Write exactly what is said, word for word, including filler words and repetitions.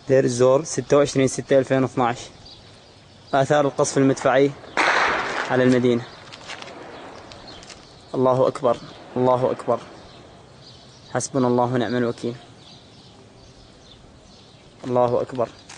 دير الزور ستة وعشرين ستة ألفين واثني عشر. آثار القصف المدفعي على المدينة. الله أكبر، الله أكبر، حسبنا الله ونعم الوكيل. الله أكبر.